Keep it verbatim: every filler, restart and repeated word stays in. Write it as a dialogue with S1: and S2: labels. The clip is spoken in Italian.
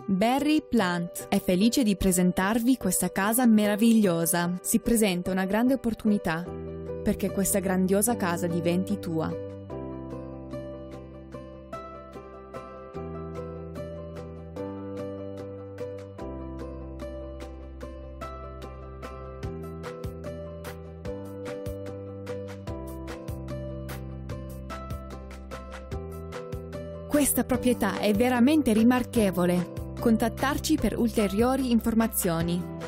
S1: Berry Plant è felice di presentarvi questa casa meravigliosa. Si presenta una grande opportunità perché questa grandiosa casa diventi tua. Questa proprietà è veramente rimarchevole. Contattarci per ulteriori informazioni.